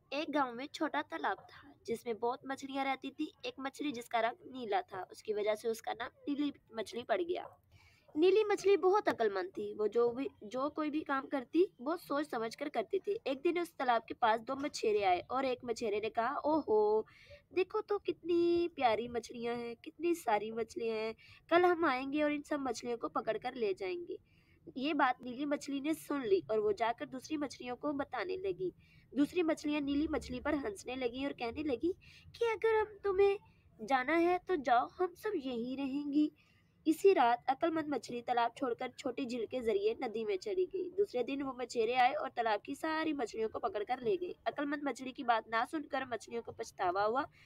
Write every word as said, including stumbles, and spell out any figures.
एक गांव में छोटा तालाब था जिसमें बहुत मछलियां रहती थी। एक मछली जिसका रंग नीला था, उसकी वजह से उसका नाम नीली मछली पड़ गया। नीली मछली बहुत अक्लमंद थी। वो जो भी जो कोई भी काम करती बहुत सोच समझ कर करती थी। एक दिन उस तालाब के पास दो मछेरे आए और एक मछेरे ने कहा, ओहो, देखो तो कितनी प्यारी मछलियां हैं, कितनी सारी मछलियां हैं। कल हम आएंगे और इन सब मछलियों को पकड़ कर ले जाएंगे। ये बात नीली मछली ने सुन ली और वो जाकर दूसरी मछलियों को बताने लगी। दूसरी मछलियां नीली मछली पर हंसने लगी और कहने लगी कि अगर हम तुम्हें जाना है तो जाओ, हम सब यहीं रहेंगी। इसी रात अक्लमंद मछली तालाब छोड़कर छोटी झील के जरिए नदी में चली गई। दूसरे दिन वो मछेरे आए और तालाब की सारी मछलियों को पकड़ कर ले गए। अक्लमंद मछली की बात ना सुनकर मछलियों को पछतावा हुआ